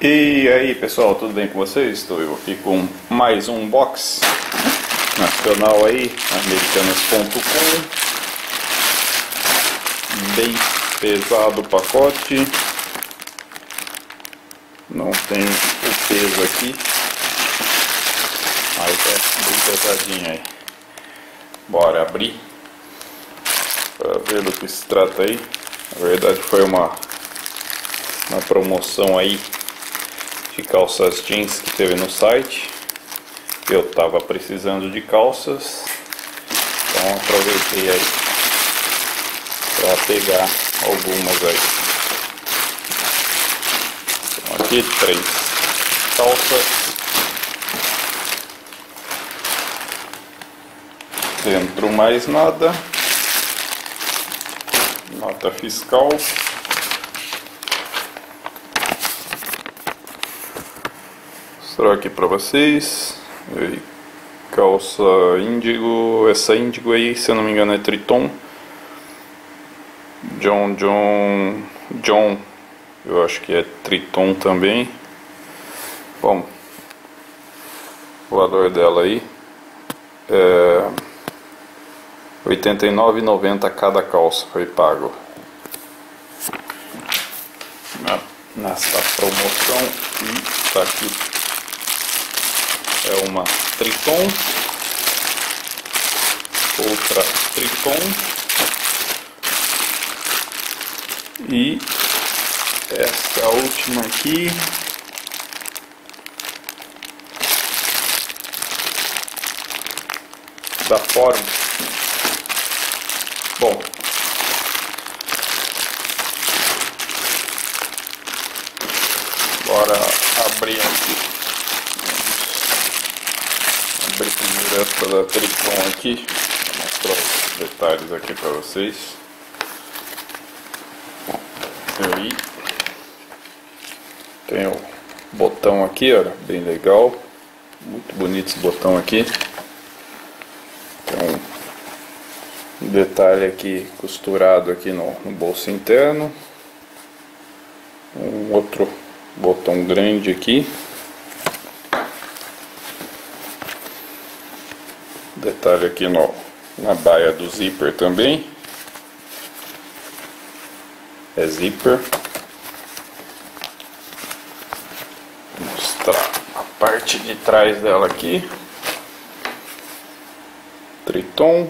E aí pessoal, tudo bem com vocês? Estou eu aqui com mais um box nacional aí, americanas.com. Bem pesado o pacote, não tem o peso aqui, mas é bem pesadinho aí. Bora abrir para ver do que se trata aí. Na verdade foi uma promoção aí de calças jeans que teve no site. Eu tava precisando de calças, então aproveitei aí para pegar algumas aí. Então, aqui 3 calças, dentro mais nada, nota fiscal. Mostrar aqui para vocês. E calça índigo, essa índigo aí, se eu não me engano é Triton. John, eu acho que é Triton também. Bom, o valor dela aí é R$ 89,90 cada calça foi pago nessa promoção. E tá aqui, é uma Triton, outra Triton e essa última aqui da Forum. Bom, bora abrir aqui. Abrir primeiro essa da Triton aqui, vou mostrar os detalhes aqui para vocês. Aí tem o botão aqui, olha, bem legal, muito bonito esse botão aqui. Tem um detalhe aqui costurado aqui no bolso interno, um outro botão grande aqui, detalhe aqui na baia do zíper também, é zíper. Vou mostrar a parte de trás dela aqui, Triton,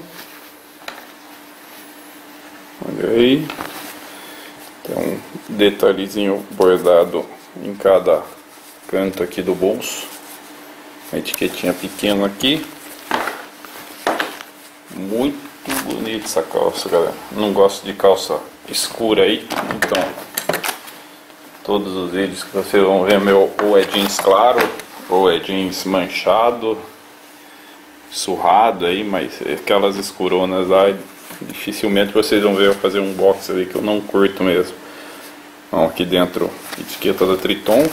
olha aí, tem um detalhezinho bordado em cada canto aqui do bolso, uma etiquetinha pequena aqui. Muito bonita essa calça, galera. Não gosto de calça escura aí, então todos os vídeos que vocês vão ver meu ou é jeans claro ou é jeans manchado, surrado aí, mas aquelas escuronas lá dificilmente vocês vão ver eu fazer um box ali, que eu não curto mesmo. Então, aqui dentro, etiqueta da Triton.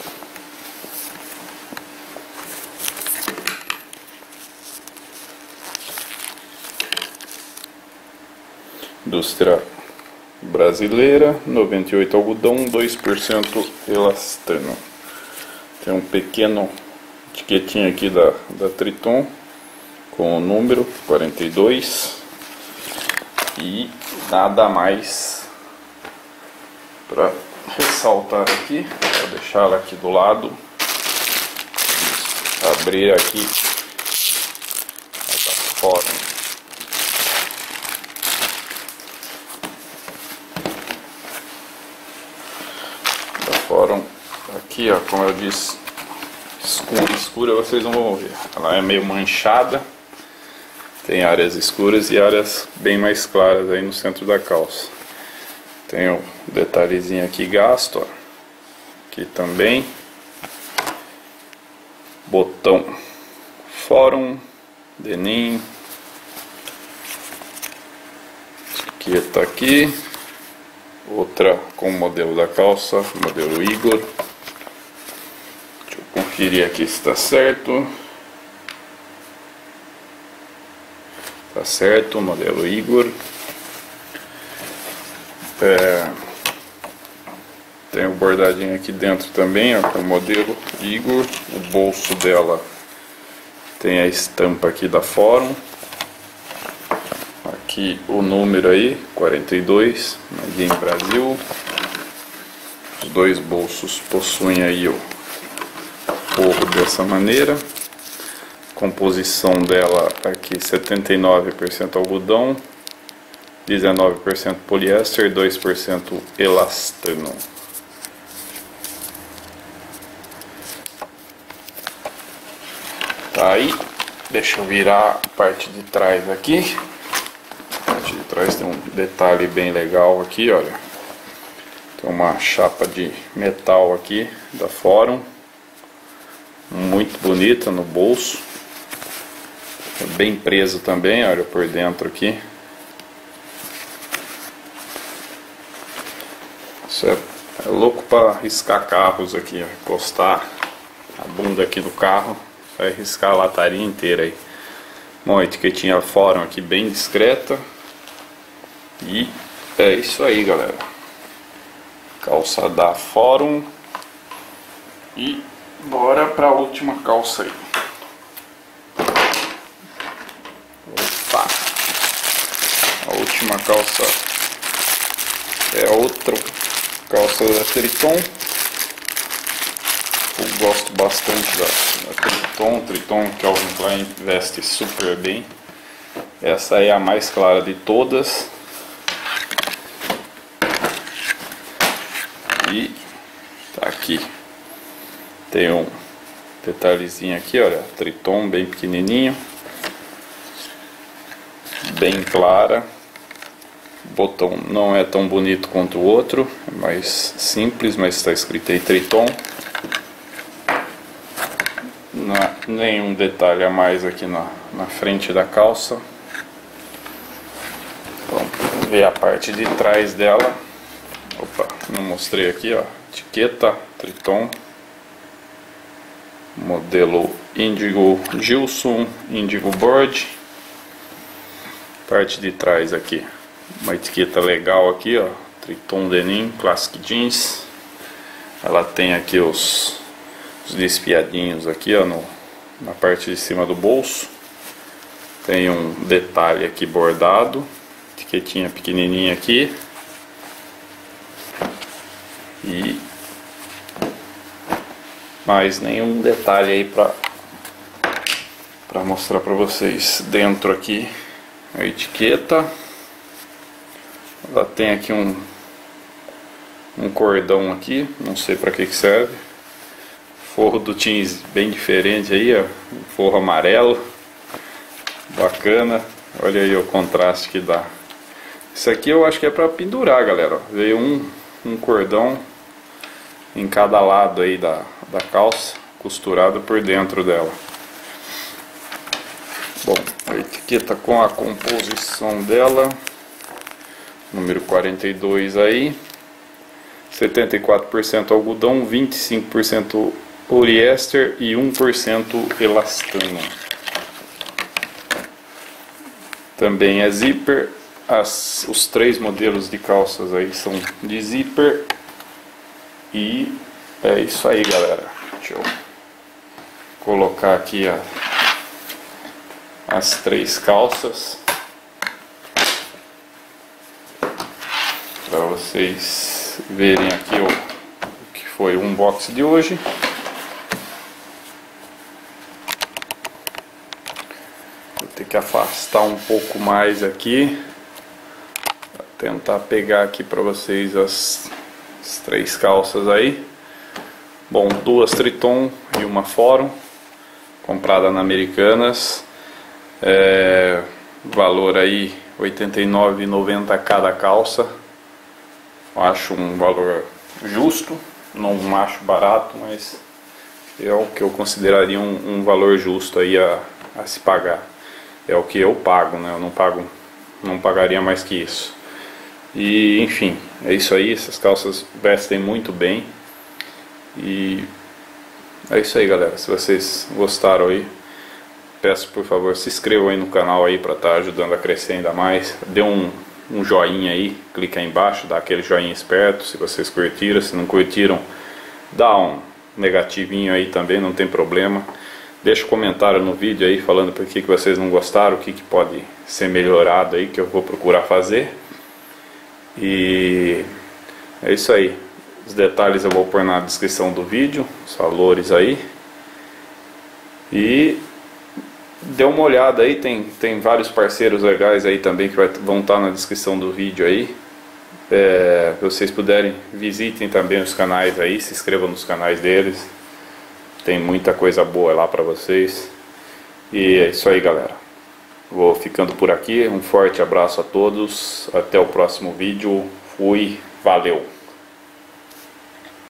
Indústria brasileira, 98 algodão, 2% elastano. Tem um pequeno etiquetinho aqui da Triton com o número 42 e nada mais para ressaltar aqui. Vou deixar ela aqui do lado, abrir aqui a da Forum. Foram aqui, ó, como eu disse, escura vocês não vão ver, ela é meio manchada, tem áreas escuras e áreas bem mais claras aí no centro da calça. Tem o detalhezinho aqui gasto, ó, aqui também, botão Forum, denim, etiqueta aqui. Outra com o modelo da calça, modelo Igor. Deixa eu conferir aqui se está certo. Tá certo, modelo Igor. Tem o bordadinho aqui dentro também, ó, com o modelo Igor. O bolso dela tem a estampa aqui da Forum. Aqui o número aí, 42, Made in Brasil. Os dois bolsos possuem aí o forro dessa maneira. Composição dela aqui 79% algodão, 19% poliéster, 2% elastano. Tá aí, deixa eu virar a parte de trás aqui. A parte de trás tem um detalhe bem legal aqui, olha. Tem uma chapa de metal aqui da Forum, muito bonita no bolso. É bem preso também, olha por dentro aqui. Isso é louco para riscar carros aqui, ó. Encostar a bunda aqui do carro, vai riscar a lataria inteira aí. Bom, a etiquetinha Forum aqui bem discreta. E é isso aí, galera. Calça da Forum. E bora para a última calça aí. Opa! A última calça é outra calça da Triton. Eu gosto bastante da Triton Calvin Klein veste super bem. Essa é a mais clara de todas. E tá aqui. Tem um detalhezinho aqui, olha, Triton bem pequenininho, bem clara. O botão não é tão bonito quanto o outro, é mais simples, mas está escrito aí Triton. Não há nenhum detalhe a mais aqui na frente da calça. Vamos ver a parte de trás dela. Opa, não mostrei aqui, ó. Etiqueta Triton. Modelo Indigo Gilson, Indigo Board. Parte de trás aqui. Uma etiqueta legal aqui, ó. Triton Denim Classic Jeans. Ela tem aqui os desfiadinhos aqui, ó, na parte de cima do bolso. Tem um detalhe aqui bordado. Etiquetinha pequenininha aqui. E mais nenhum detalhe aí para mostrar para vocês. Dentro aqui a etiqueta. Ela tem aqui um cordão aqui, não sei para que serve. Forro do jeans bem diferente aí, ó, um forro amarelo, bacana. Olha aí o contraste que dá. Isso aqui eu acho que é para pendurar, galera. Veio um cordão em cada lado aí da calça, costurado por dentro dela. Bom, a etiqueta com a composição dela, número 42 aí, 74% algodão, 25% poliéster e 1% elastano. Também é zíper. Os três modelos de calças aí são de zíper. E é isso aí, galera. Deixa eu colocar aqui as três calças para vocês verem aqui o que foi o unboxing de hoje. Vou ter que afastar um pouco mais aqui para tentar pegar aqui para vocês as três calças aí. Bom, duas Triton e uma Forum, comprada na Americanas. Valor aí R$ 89,90 cada calça. Eu acho um valor justo, não acho barato, mas é o que eu consideraria um valor justo aí a se pagar. É o que eu pago, né? Eu não pagaria mais que isso. E enfim, é isso aí. Essas calças vestem muito bem. E é isso aí, galera. Se vocês gostaram aí, peço por favor, se inscrevam aí no canal aí para estar ajudando a crescer ainda mais. Dê um um joinha aí, clica aí embaixo, dá aquele joinha esperto se vocês curtiram. Se não curtiram, dá um negativinho aí também, não tem problema. Deixa um comentário no vídeo aí falando por que vocês não gostaram, o que pode ser melhorado aí, que eu vou procurar fazer. E é isso aí. Os detalhes eu vou pôr na descrição do vídeo, os valores aí. E dê uma olhada aí, tem vários parceiros legais aí também que vão estar na descrição do vídeo aí. Se vocês puderem, visitem também os canais aí, se inscrevam nos canais deles. Tem muita coisa boa lá pra vocês. E é isso aí, galera. Vou ficando por aqui. Um forte abraço a todos. Até o próximo vídeo. Fui. Valeu.